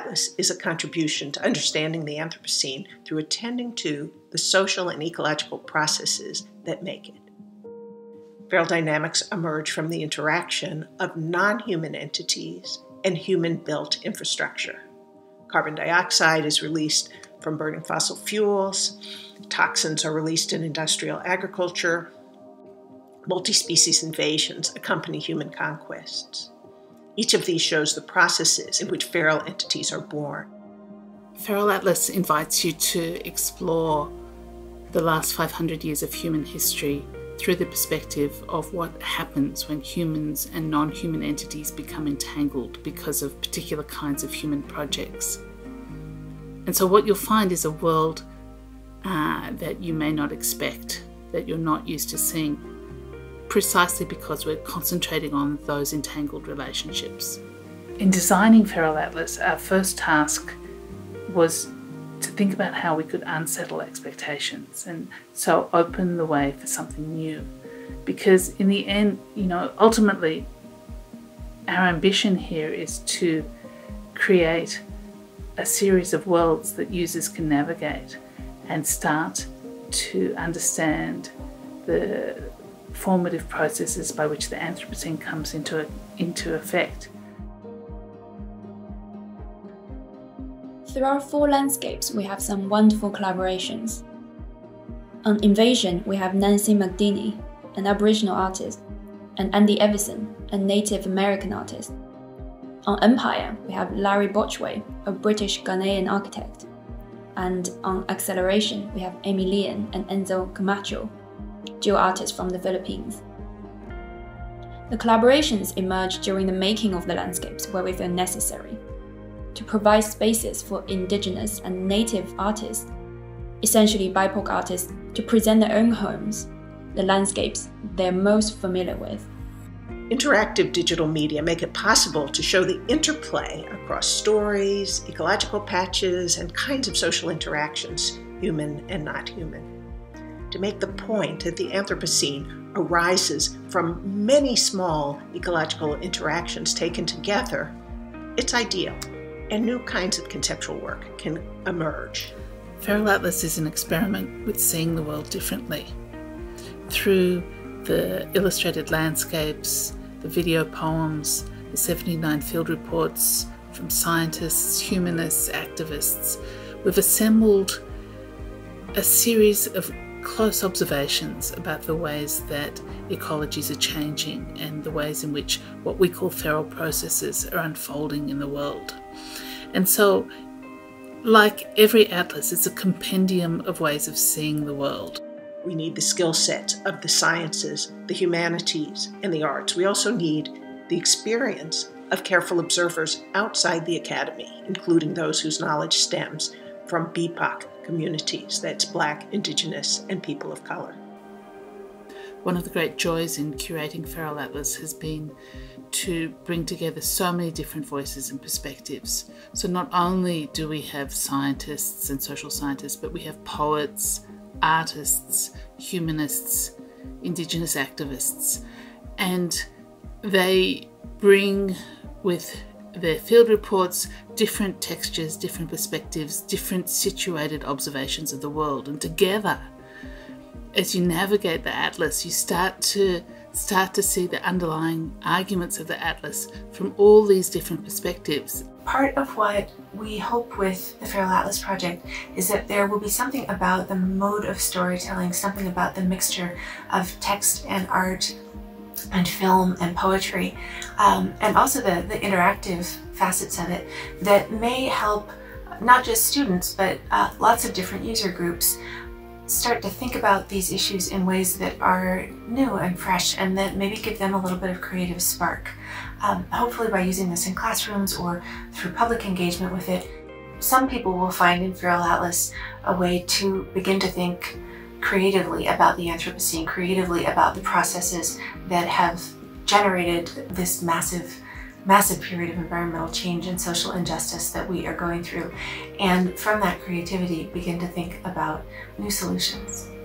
Atlas is a contribution to understanding the Anthropocene through attending to the social and ecological processes that make it. Feral dynamics emerge from the interaction of non-human entities and human-built infrastructure. Carbon dioxide is released from burning fossil fuels, toxins are released in industrial agriculture, multi-species invasions accompany human conquests. Each of these shows the processes in which feral entities are born. Feral Atlas invites you to explore the last 500 years of human history through the perspective of what happens when humans and non-human entities become entangled because of particular kinds of human projects. And so what you'll find is a world that you may not expect, that you're not used to seeing, precisely because we're concentrating on those entangled relationships. In designing Feral Atlas, our first task was to think about how we could unsettle expectations and so open the way for something new. Because in the end, ultimately, our ambition here is to create a series of worlds that users can navigate and start to understand the formative processes by which the Anthropocene comes into effect. Through our 4 landscapes, we have some wonderful collaborations. On Invasion, we have Nancy McDinney, an Aboriginal artist, and Andy Everson, a Native American artist. On Empire, we have Larry Botchway, a British Ghanaian architect. And on Acceleration, we have Amy Lian and Enzo Camacho, dual artists from the Philippines. The collaborations emerged during the making of the landscapes where we feel necessary, to provide spaces for indigenous and native artists, essentially BIPOC artists, to present their own homes, the landscapes they're most familiar with. Interactive digital media make it possible to show the interplay across stories, ecological patches, and kinds of social interactions, human and not human. To make the point that the Anthropocene arises from many small ecological interactions taken together, it's ideal, and new kinds of conceptual work can emerge. Feral Atlas is an experiment with seeing the world differently. Through the illustrated landscapes, the video poems, the 79 field reports from scientists, humanists, activists, we've assembled a series of close observations about the ways that ecologies are changing and the ways in which what we call feral processes are unfolding in the world. And so, like every atlas, it's a compendium of ways of seeing the world. We need the skill sets of the sciences, the humanities, and the arts. We also need the experience of careful observers outside the academy, including those whose knowledge stems from BIPOC communities, that's Black, Indigenous, and people of color. One of the great joys in curating Feral Atlas has been to bring together so many different voices and perspectives. So not only do we have scientists and social scientists, but we have poets, artists, humanists, Indigenous activists, and they bring with their field reports different textures, different perspectives, different situated observations of the world. And together, as you navigate the atlas, you start to see the underlying arguments of the atlas from all these different perspectives. Part of what we hope with the Feral Atlas project is that there will be something about the mode of storytelling, something about the mixture of text and art and film and poetry, and also the interactive facets of it that may help not just students, but lots of different user groups start to think about these issues in ways that are new and fresh and that maybe give them a little bit of creative spark. Hopefully by using this in classrooms or through public engagement with it, some people will find in Feral Atlas a way to begin to think creatively about the Anthropocene, creatively about the processes that have generated this massive period of environmental change and social injustice that we are going through. And from that creativity, begin to think about new solutions.